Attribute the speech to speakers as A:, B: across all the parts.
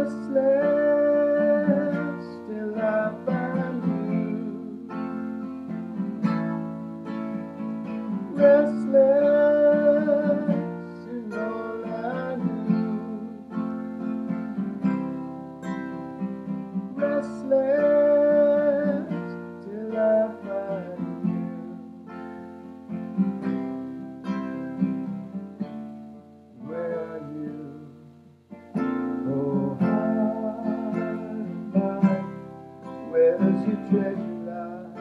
A: Restless till I find you. Restless in all I do. Restless till I find you. Where are you? Oh, high and by, where does your treasure lie?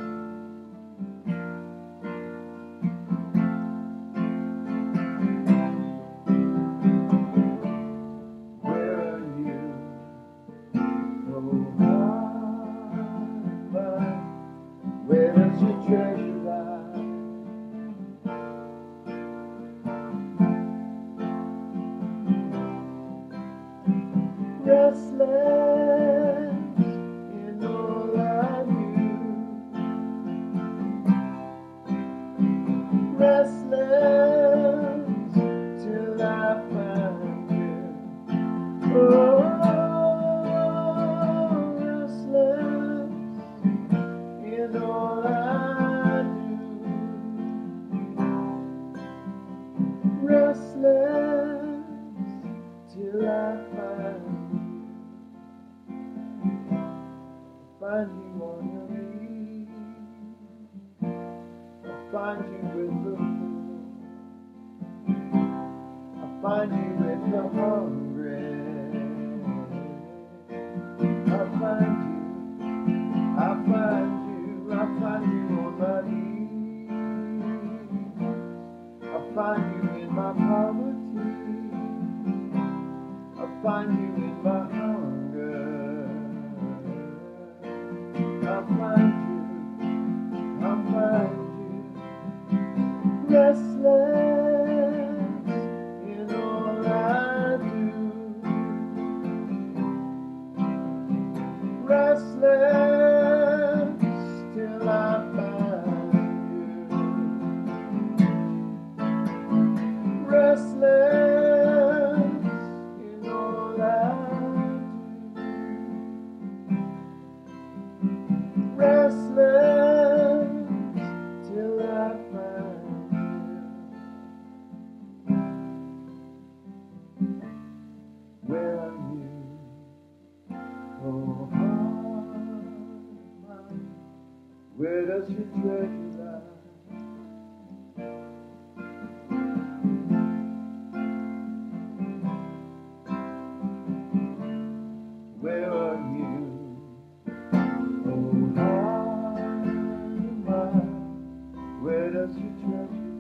A: Where are you? Oh, high and by, where does your treasure lie? Restless in all I do. Restless till I find you. Oh, restless in all I do. Restless till I find you. Find you on your knees. I find you with the poor. I find you with the hungry. I find you, I find you, I find you on my knees. I find you in my poverty. I find you in my hunger. I find you, I find you, restless in all I do. Restless till I find you. Restless in all I do. Restless till I find you. Where are you? Oh, heart, where does your treasure lie? Where are you? Oh, heart, where does your treasure lie?